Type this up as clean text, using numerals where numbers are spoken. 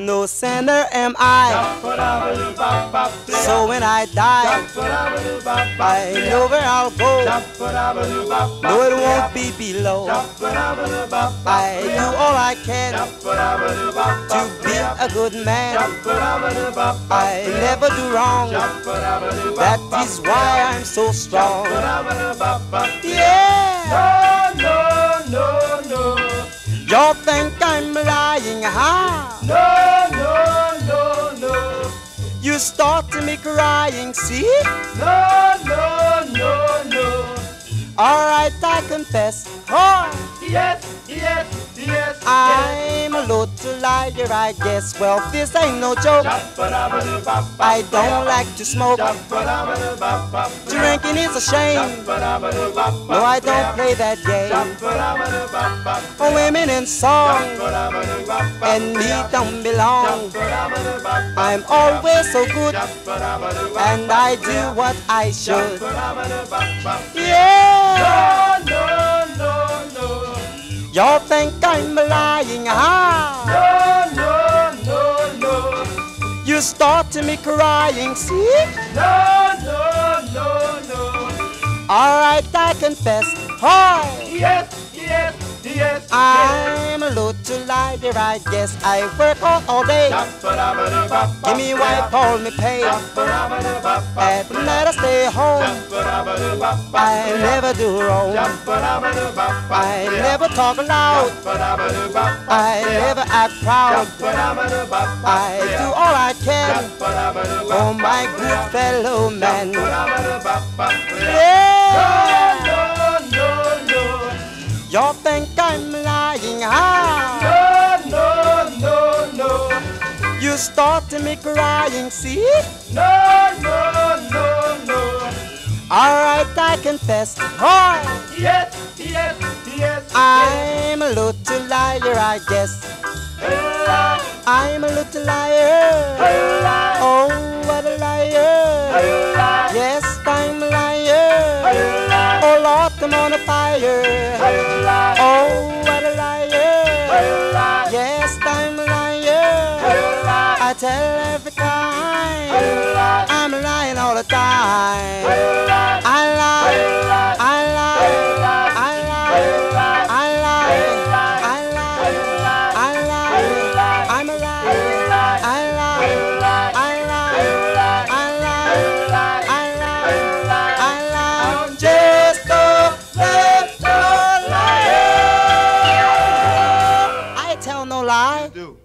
no sinner am I. So when I die, I know where I'll go. No, it won't be below. I do all I can to be a good man. I never do wrong. That is why I'm so strong. Yeah. No, no, no. Y'all think I'm lying, huh? No, no, no, no. You start to me crying, see? No, no, no, no. Alright, I confess. Oh, Yes, yes, yes. I'm a little liar, I guess. Well, this ain't no joke. I don't like to smoke. Drinking is a shame. No, I don't play that game. For women in song and me don't belong. I'm always so good and I do what I should. Yeah. No, no, no, no. Y'all think I'm lying, huh? No, no, no, no. You start to me crying, see? No, no, no, no. Alright, I confess. Oh, Yes, yes, yes. I'm a little liar, I guess. I work all day. Give me wife, call me pay. At night I stay home. I never do wrong. I never talk loud. I never act proud. I do all I can for my good fellow man. Yeah. No, no, no. Y'all think I'm lying, huh? No, no, no, no. You start to me crying, see? No, no, no, no. Alright, I confess. Oh, Yes, yes, yes. I'm a little liar, I guess. I'm a little liar. Oh, what a liar. Yes, I'm a liar. Oh, Lord, I'm on a fire. Oh, what a liar. Yes, I'm a liar. I tell every time I'm lying all the time. I lie, I lie, I lie, I lie, I lie, I lie, I'm a liar. I lie, I lie, I lie, I lie, I lie. I'm just a little liar. I tell no lie. Do.